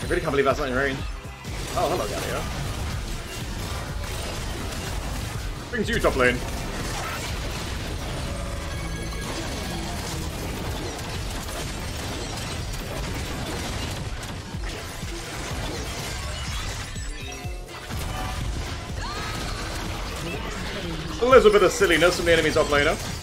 I really can't believe that's not in range. Oh, hello, Galio. Brings you top lane. A little bit of silliness from the enemy top laner.